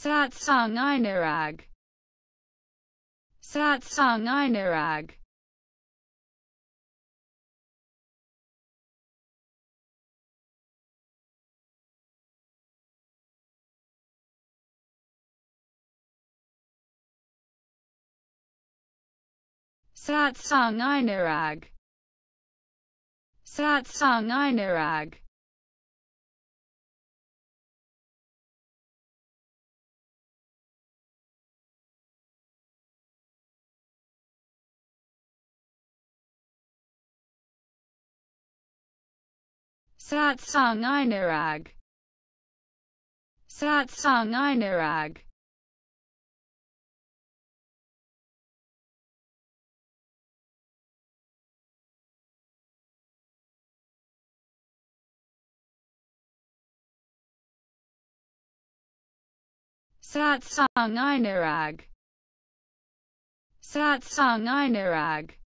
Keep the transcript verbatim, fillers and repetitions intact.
Satsang Einarag. Satsang Einarag. Satsang Einarag. Satsang Einarag. Satsang Einarag. Satsang Einarag. Satsang Einarag. Satsang Einarag.